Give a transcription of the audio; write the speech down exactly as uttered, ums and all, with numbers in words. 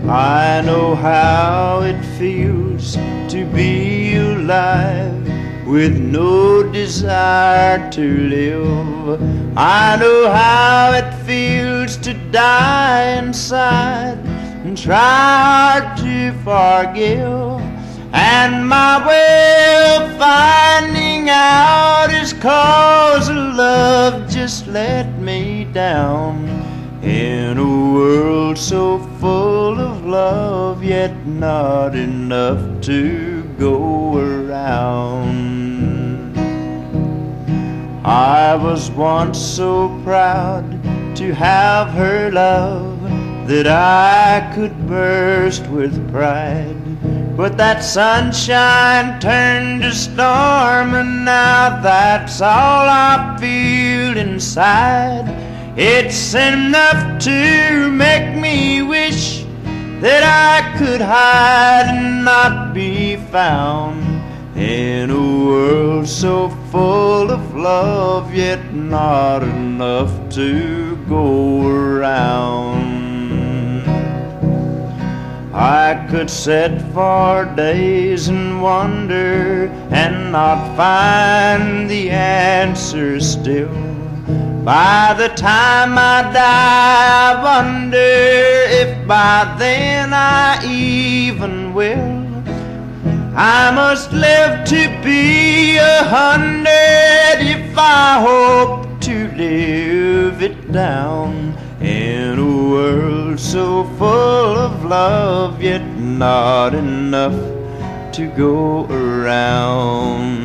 I know how it feels to be alive with no desire to live. I know how it feels to die inside and try hard to forgive. And my way of finding out is 'cause love just let me down. In a world so full of love, yet not enough to go around. I was once so proud to have her love that I could burst with pride. But that sunshine turned to storm, and now that's all I feel inside. It's enough to make me wish that I could hide and not be found. In a world so full of love, yet not enough to go around. I could sit for days and wonder and not find the answer still. By the time I die, I wonder if by then I even will. I must live to be a hundred if I hope to live it down. In a world so full of love, yet not enough to go around.